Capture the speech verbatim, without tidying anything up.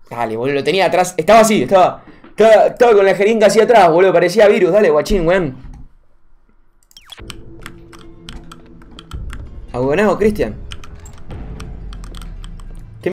Dale, boludo, lo tenía atrás. Estaba así, estaba. Estaba, estaba con la jeringa así atrás, boludo. Parecía virus. Dale, guachín, weón. Abonado, Cristian.